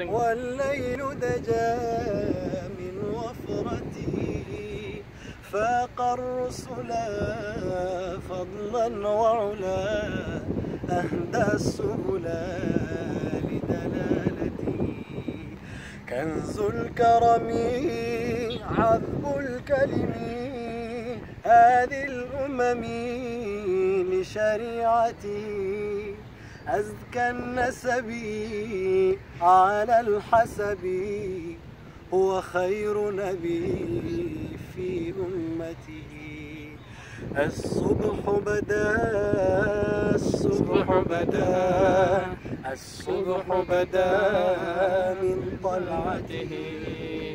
والليل دجى من وفرته فاق الرسل فضلا وعلا أهدى السبل لدلالته كنز الكرم عذب الكلم هذه الأمم لشريعتي أزكى النسب على الحسب هو خير نبي في أمته الصبح بدا الصبح بدا الصبح بدا من طلعته